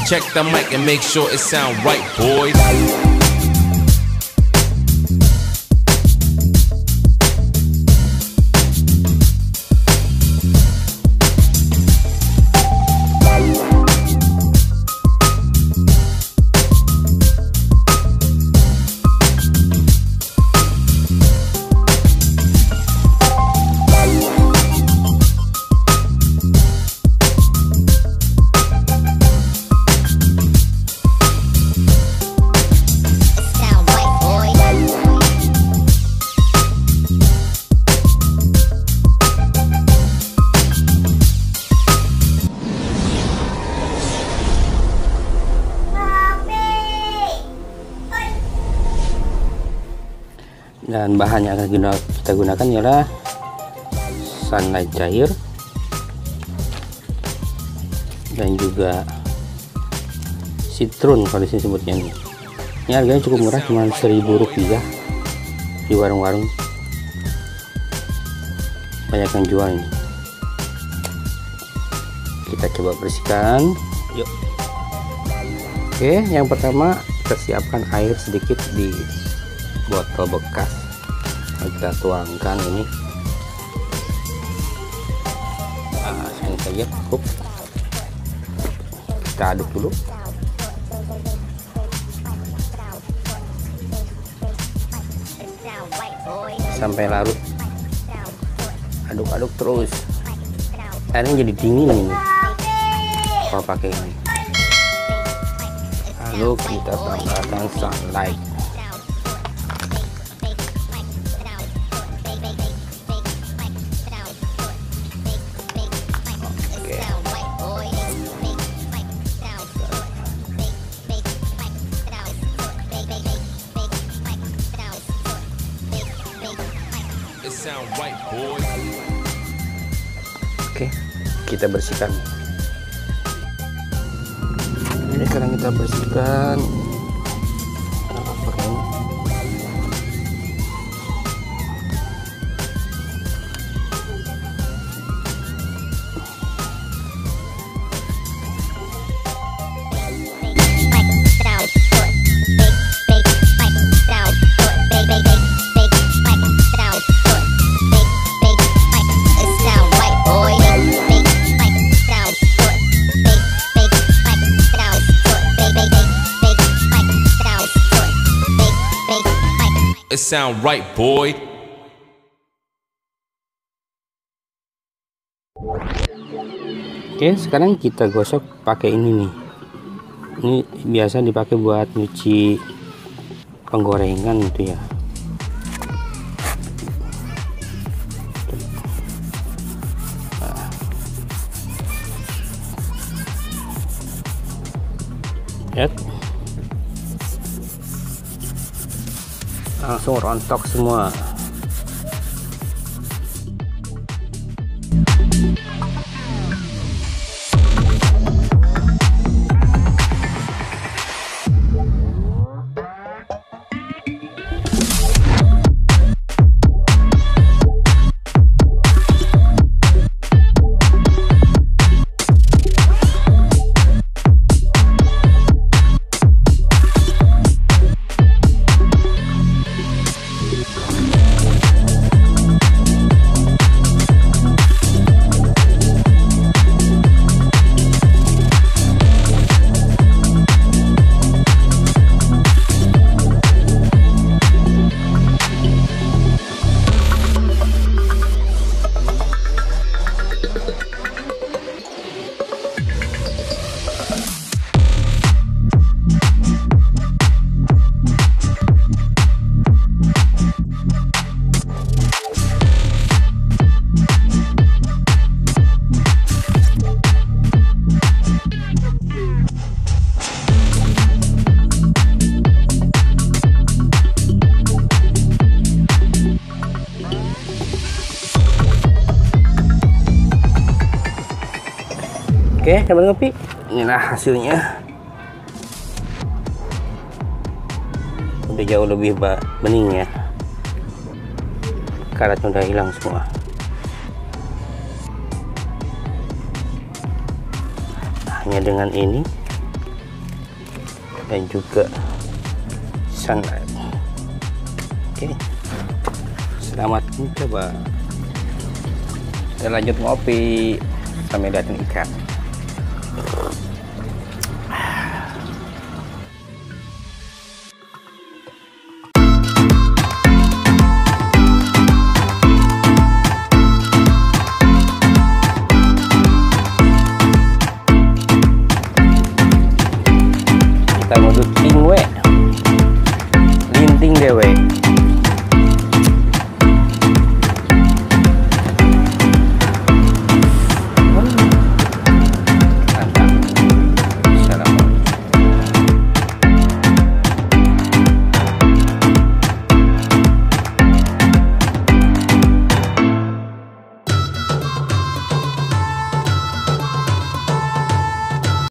Check the mic and make sure it sound right, boys. Dan bahan yang akan kita gunakan ialah sunlight cair dan juga Citrun kalau disini sebutnya ini. Ini harganya cukup murah, cuma Rp1.000 di warung-warung, banyak yang jual ini. Kita coba bersihkan, yuk. Oke, yang pertama kita siapkan air sedikit di botol bekas. Kita tuangkan ini, nah, ini saja cukup. Kita aduk dulu. Sampai larut, aduk-aduk terus. Airnya jadi dingin ini kalau pakai ini. Lalu kita tambahkan sunlight. Oke, kita bersihkan. Ini sekarang kita bersihkan. It sound right, boy. Oke, sekarang kita gosok pakai ini nih. Ini biasa dipakai buat nyuci penggorengan gitu ya. Lihat, langsung rontok semua. Oke, sahabat ngopi, inilah hasilnya. Udah jauh lebih bening ya. Karatnya udah hilang semua. Hanya dengan ini dan juga sangat. Oke, selamat mencoba. Dan lanjut ngopi sampai datang ikan. Kita ngudut